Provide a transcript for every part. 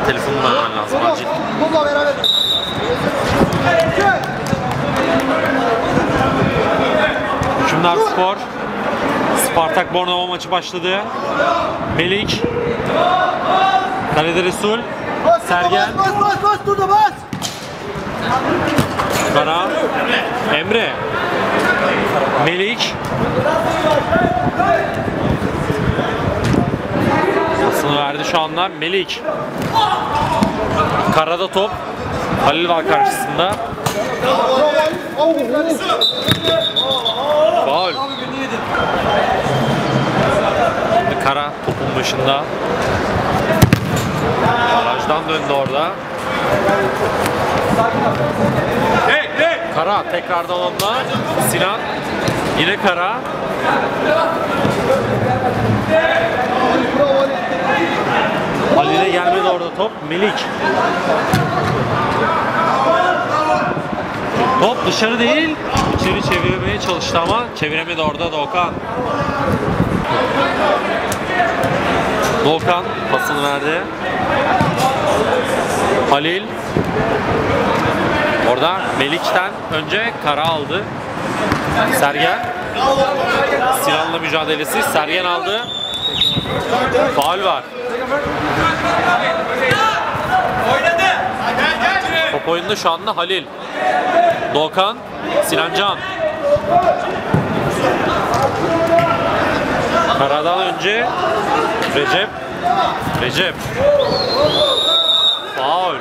telefonunu vermen lazım acil. Hükümdar Spor Spartak Bornova maçı başladı. Melik, kalede Resul, Sergen, Kara, Emre, Melik, pasını verdi şu anda Melik. Karada top, Halil var karşısında. Faul. Kara topun başında. Barajdan döndü orada. Kara tekrardan onunla. Sinan. Yine Kara. Halil'e gelmedi orada top. Melik. Top dışarı değil. İçeri çevirmeye çalıştı ama çeviremedi orada Doğukan. Doğukan pasını verdi. Halil. Orada Melik'ten önce Kara aldı. Sergen. Sinan'la mücadelesi. Sergen aldı. Faul var. Top oyunda şu anda Halil. Doğukan. Sinancan. Kara'dan önce Recep. Faul.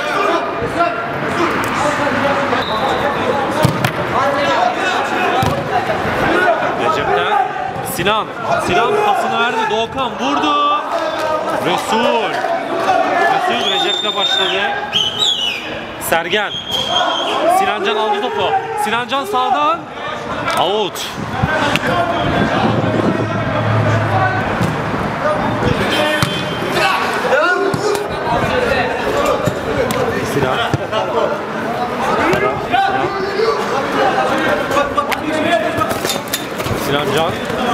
Recep'ten Sinan pasını verdi. Doğukan vurdu. Resul Recep'le başladı. Sergen. Sinancan aldı topu. Sinancan sağdan. Out. Sinan. Sinancan.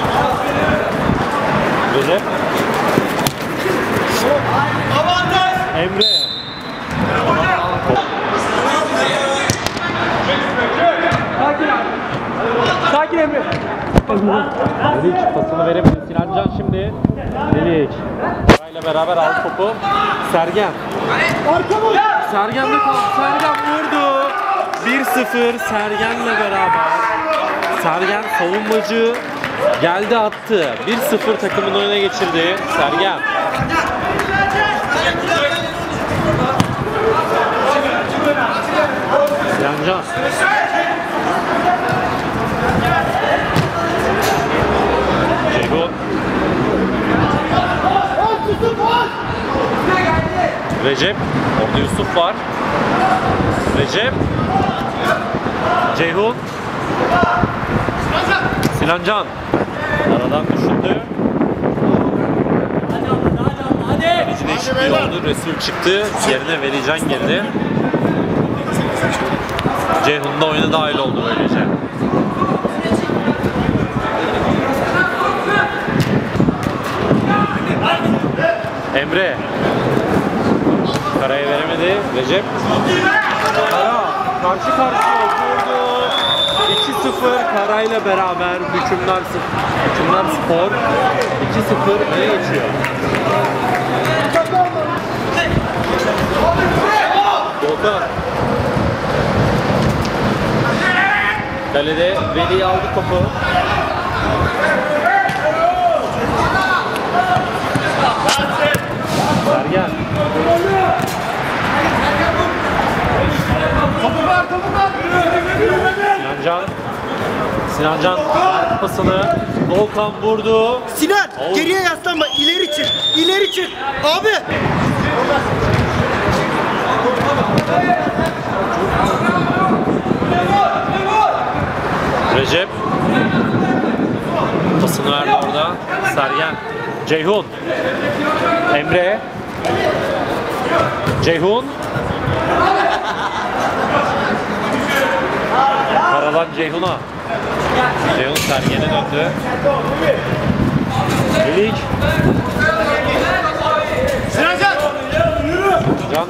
Recep. Emre. Sakin Emre. Melik pasını veremedi. Sinancan şimdi. Melik. Karayla beraber aldı topu. Sergen. Sergen'le kaldı. Sergen vurdu. 1-0 Sergen'le beraber. Sergen savunmacı geldi attı. 1-0 takımın önüne geçirdi Sergen. Sinancan. Ceyhun. Recep. Orada Yusuf var. Recep. Ceyhun. Sinancan. Aradan düşündü. Kaleci değişikliği oldu. Resul çıktı. Yerine Velican girdi. Ceyhun da oyuna dahil oldu böylece. Emre. Kara'ya veremedi. Recep. Kara. Karşı karşıya vurdu. 2-0 Kara'yla beraber Hükümdar Spor 2-0 öne geçiyor. Doğukan. Kalede Veli aldı topu. Sergen. Sinancan pasını Doğukan vurdu. Sinan geriye yaslanma, ileri çık abi. Recep pasını verdi orada. Sergen. Ceyhun. Emre. Ceyhun. Karadan Ceyhun'a. Ceyhun Sergen'e döndü. Melik. Sinancan.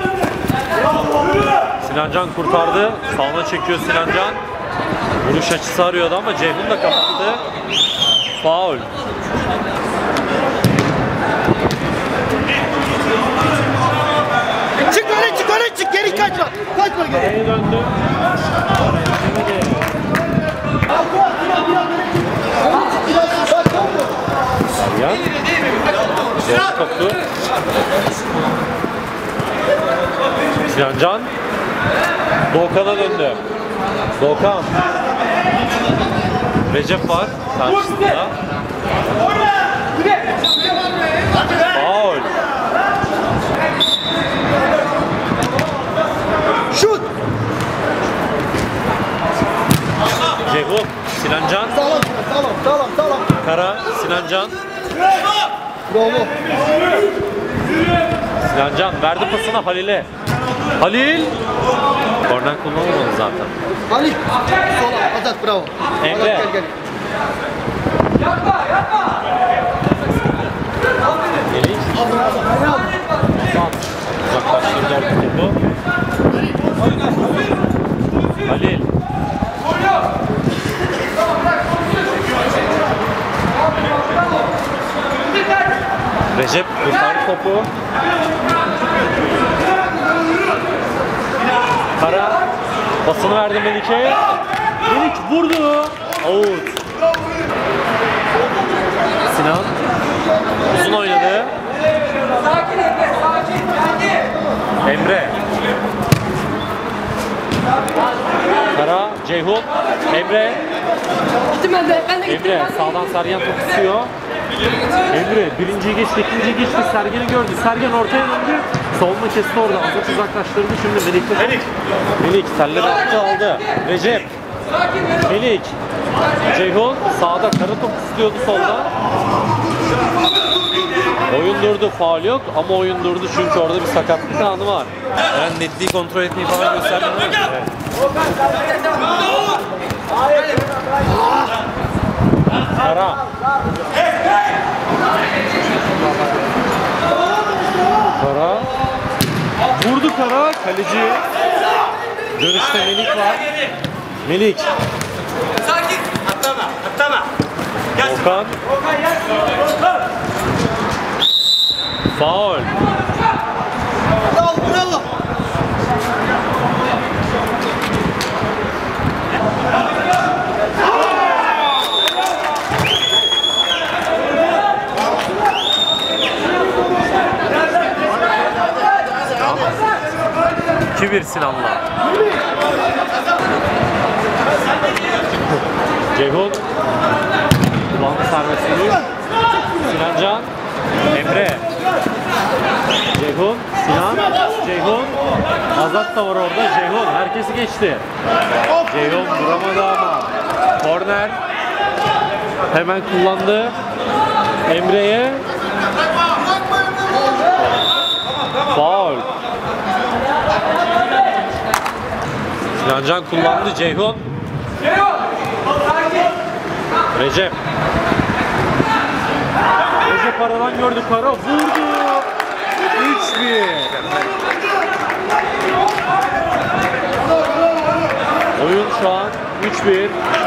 Sinancan kurtardı. Sağına çekiyor Sinancan. Vuruş açısı arıyordu ama Ceyhun da kapattı. Faul. Çık öne çık öne çık geri kaçma. Kaçma geri. Nereye döndü? Sergen. Ceyhun koptu. Sinancan. Doğukan'a döndü. Doğukan. Recep var karşısında. Faul. Şut. Ceyhun. Sinancan. Sağlam. Kara. Sinancan. Bravo. Sinancan verdi pasını Halil'e. Halil. Korner kullanılmadı zaten. Ali. Sola. Azat bravo. Emre. Azat gel. Melih. Uzaklaştırdı orta topu. Halil. Recep kurtardı topu. Kara pasını verdi Melik'e. Melik vurdu. Out. Sinan uzun oynadı. Emre. Kara, Ceyhun, Emre. Emre sağdan Sergen top istiyor. Emre birinciyi geçti, ikinciyi geçti. Sergen'i gördü. Sergen ortaya döndü. Savunma kesti orada. Azat uzaklaştırdı. Şimdi Melik telleri attı aldı. Recep. Melik. Ceyhun sağda kara top istiyordu solda. Oyun durdu, faul yok ama oyun durdu çünkü orada bir sakatlık anı var. Yani netliği kontrol etmeyi falan göstermiyor. Evet. Kara. Kara. Vurdu Kara, kaleci. Dönüşte Melik var. Melik. Sakin. Atlama. Okan. Faul. Bravo. 2-1 Sinan'la. Ceyhun. Kullandı serbestliği. Sinancan. Emre. Ceyhun. Sinan. Ceyhun. Azat da var orada. Ceyhun. Herkesi geçti. Ceyhun duramadı ama. Korner. Hemen kullandı. Emre'ye. Faul. Sinancan kullandı. Ceyhun. Recep. Recep aradan gördü. Kara vurdu. 3-1. Oyun şu an 3-1.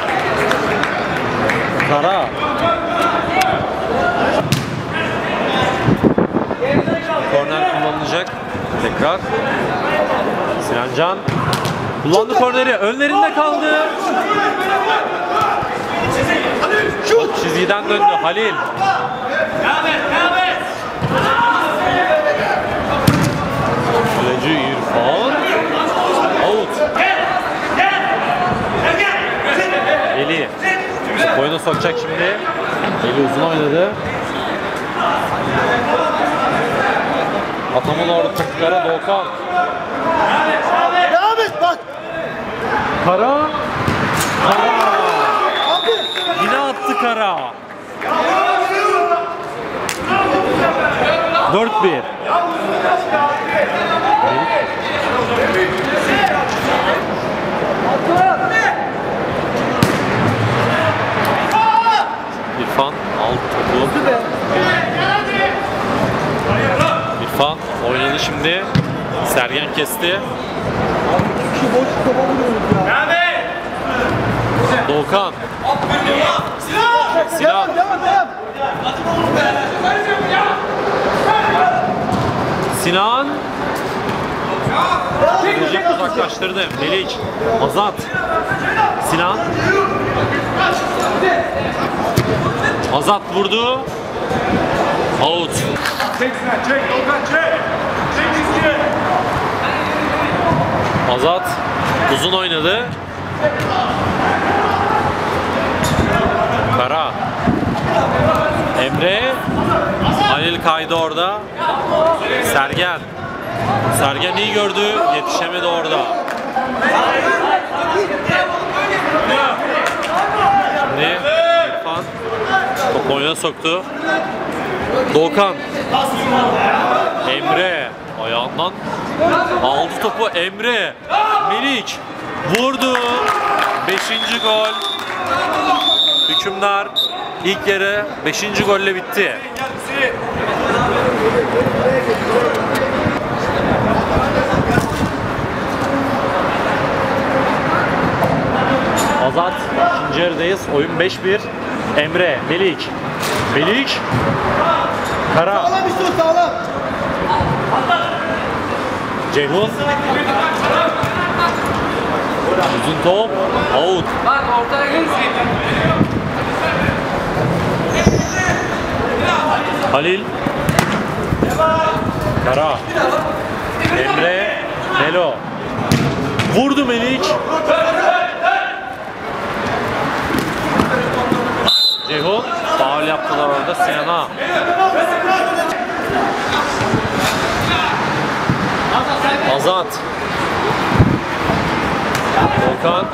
Kara. Korner kullanılacak. Tekrar. Sinancan. Kullandı korneri. Önlerinde kaldı. Şut. Çizgiden döndü. Halil. Kaleci İrfan. Out. Eli. Oyuna sokacak şimdi. Eli uzun oynadı. Atamın orada taktikara Doğukan. Devam et bak. Kara. Yine attı Kara. 4-1. İrfan aldı topu. İrfan oynadı şimdi. Sergen kesti. Doğukan. Sinan. Sinan. Recep uzaklaştırdı. Melik. Azat. Sinan. Azat vurdu. Out. Azat uzun oynadı. Kara. Emre. Halil kaydı orada. Sergen. Sergen iyi gördü. Yetişemedi orada. Şimdi İrfan topu oyuna soktu. Doğukan. Emre ayağından aldı topu. Emre. Melik vurdu. 5. gol. Hükümdar ilk yarı 5. golle bitti. Azat ikinci yarıdayız. Oyun 5-1. Emre, Melik. Melik. Kara. Sağlam işte sağlam. Ceyhun. Uzun top. Out. Bak ortaya gel. Halil. Kara. Emre. Melo. Vurdu Melik. Ceyhun. Faul yaptılar orada Sinan'a. Azat. Volkan.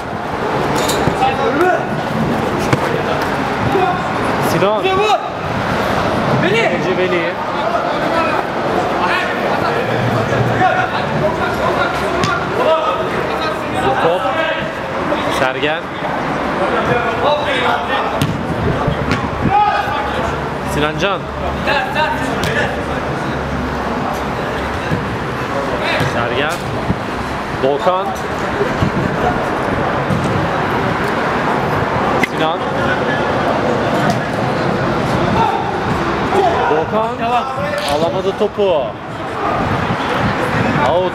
Sinan. Ece Veli. Top. Sergen. Sinancan. Sergen. Volkan. Sinan. Volkan. Alamadı topu. Out.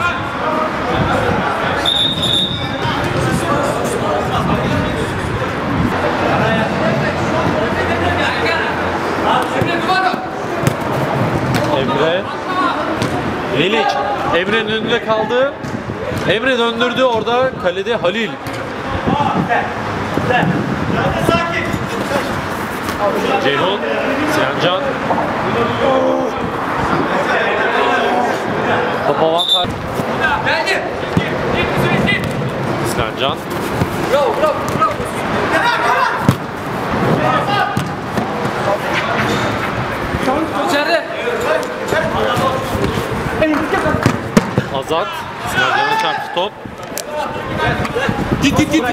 Emre. Melik. Emre'nin önünde kaldı. Emre döndürdü orada. Kalede Halil. Ceyhun. Sinancan. Top avantaj. Sinancan. Bravo, bravo, bravo. İçeride. Azat. Sinancan'a çarptı top. Git.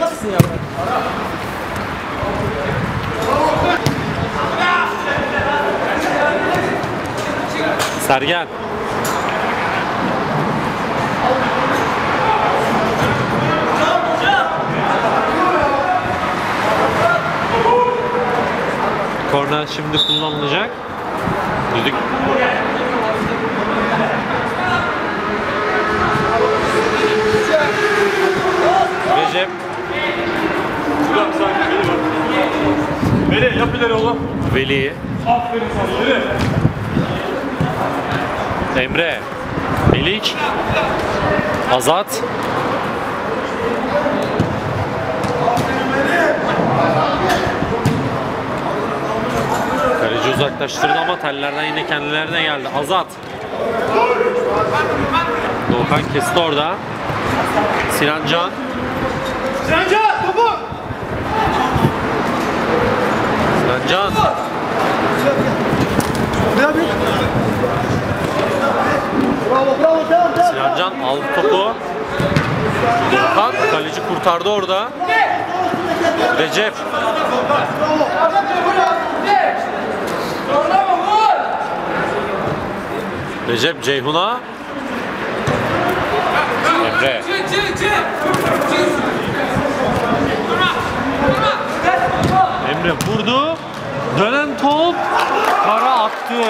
Sergen. Korner şimdi kullanılacak. Düdük. Recep. Veli yap ileri oğlum. Veli. Aferin sana Veli. Emre. Melik. Azat. Kaleci uzaklaştırdı ama tellerden yine kendilerine geldi. Azat. Doğukan kesti orada. Sinancan. Sinancan topu. Sinancan. Ne yapıyorsun? Bravo devam. Sinancan aldı topu. Doğukan kaleci kurtardı orada. Recep. Recep Ceyhun'a. Emre vurdu. Dönen top Kara attı.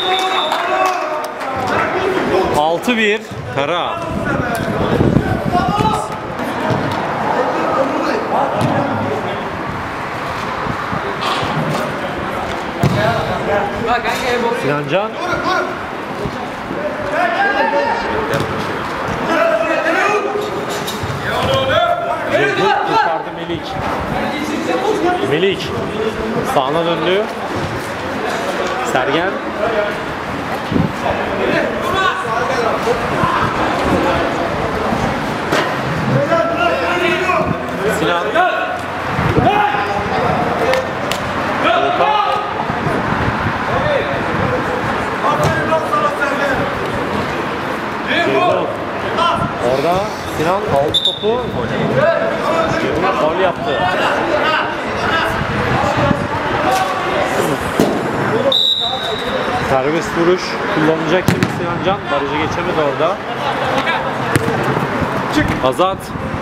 6-1 Kara. Bak kanka bu. Sinancan. Cevdet kurtardı Melik. Melik sağına döndü. Sergen. Sinan. Orada Sinan aldı topu. Gol yaptı. Serbest vuruş kullanacak şimdi Sinancan. Barajı geçemedi orada. Azat.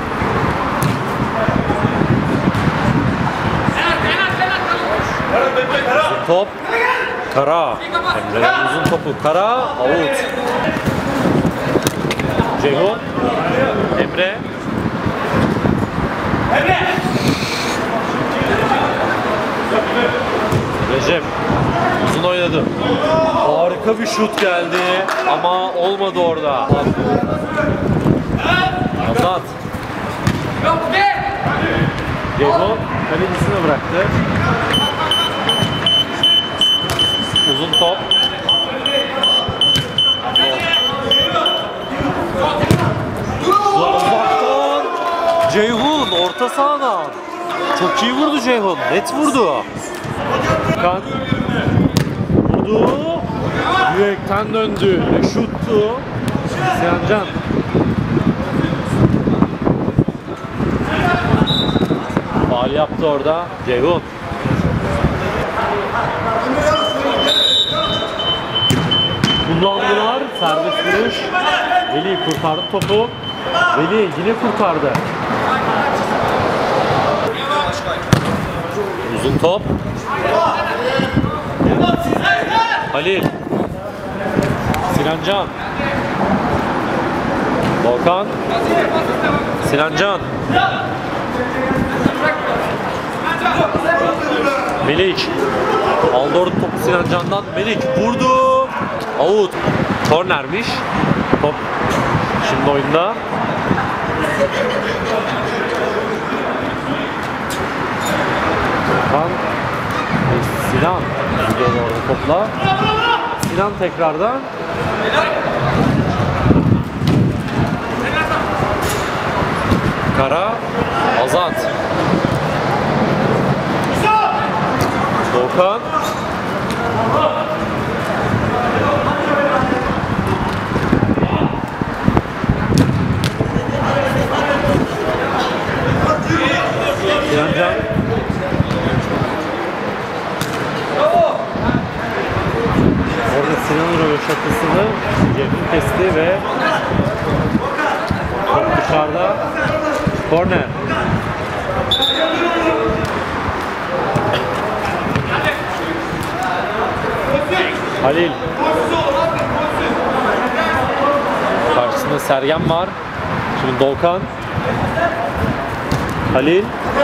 Uzun top. Kara. Emre'nin uzun topu. Kara. Out. Ceyhun. Emre. Recep. Uzun oynadı. Harika bir şut geldi ama olmadı orada. Azat. Ceyhun kalecisine bıraktı. Uzun top. Uzaktan Ceyhun orta sahadan. Çok iyi vurdu Ceyhun. Net vurdu. Kan vurdu. Direkten döndü. Şuttu. Sinancan. Faul yaptı orada Ceyhun. Kullandılar. Serbest vuruş. Veli kurtardı topu. Veli yine kurtardı. Uzun top. Halil. Sinancan. Volkan. Sinancan. Melik. Aldı orada topu Sinancan'dan. Melik vurdu. Out. Kornermiş. Top şimdi oyunda. Volkan. Sinan gidiyor orada topla. Sinan tekrardan. Kara. Azat. Volkan. Sinancan. Orada Sinan'ın röveşatısını Cemil kesti ve top dışarıda. Korner. Halil. Karşısında Sergen var. Şimdi Doğukan. Halil.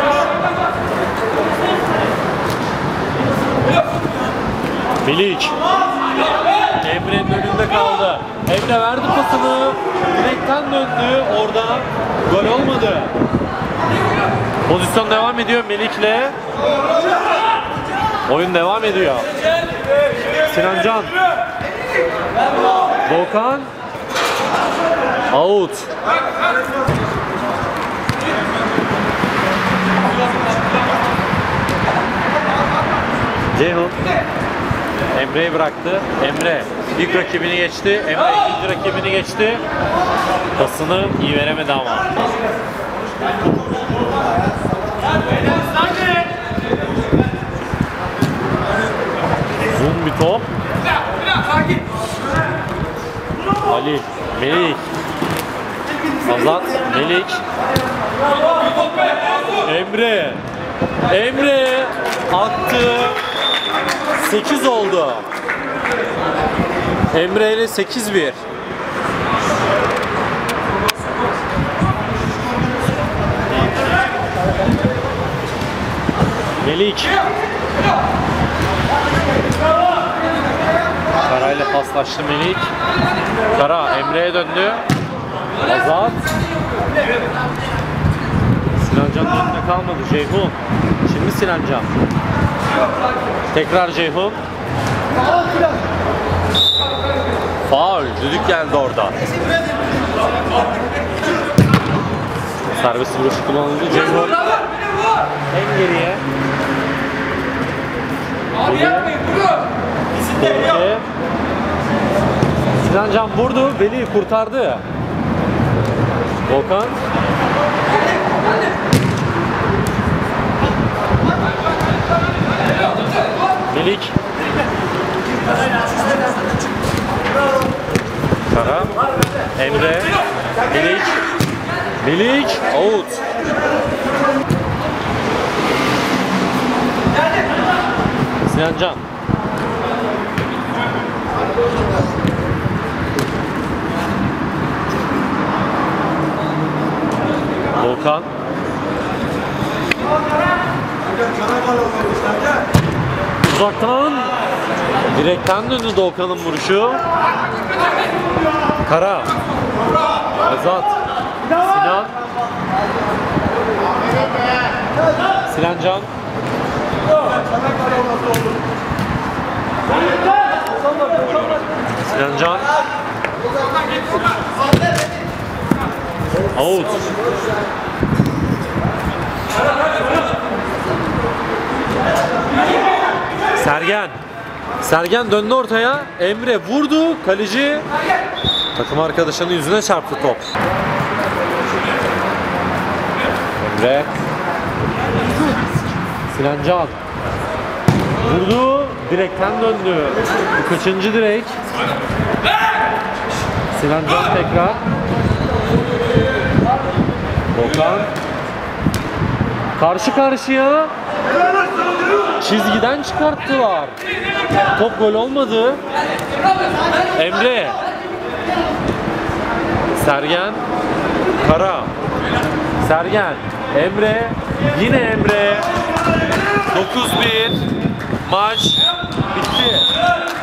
Melik. Emre'nin önünde kaldı. Emre verdi pasını. Direkten döndü. Orada gol olmadı. Pozisyon devam ediyor Melik'le. Oyun devam ediyor. Sinancan. Volkan. Out. Ceyhun. Emre'yi bıraktı. Emre ilk rakibini geçti. Emre ikinci rakibini geçti. Pasını iyi veremedi ama. Uzun bir top. Ali, Melik. Azat, Melik. Emre. Emre attı. 8 oldu. Emre ile 8-1. Melik. Kara ile paslaştı Melik. Kara Emre'ye döndü. Azat. Sinancan'ın önünde kalmadı Ceyhun. Şimdi Sinancan. Tekrar Ceyhun. Faul. Düdük geldi orada. Serbest vuruş kullanıldı. Ceyhun. En geriye. Abi yapmayın, vurun. Peki. Sinancan vurdu. Veli kurtardı. Volkan. Melik. Kara. Emre. Melik. Melik. Out. Sinancan. Volkan. Uzaktan direkten döndü Doğukan'ın vuruşu. Kara. Azat. Sinan. Sinancan. Sinancan. Out. Sergen. Sergen döndü ortaya. Emre vurdu. Kaleci takım arkadaşının yüzüne çarptı top. Emre. Sinancan. Vurdu. Direkten döndü. Bu kaçıncı direk? Sinancan tekrar. Volkan. Karşı karşıya. Çizgiden çıkarttılar. Top gol olmadı. Emre. Sergen. Kara. Sergen. Emre. Yine Emre. 9-1. Maç bitti.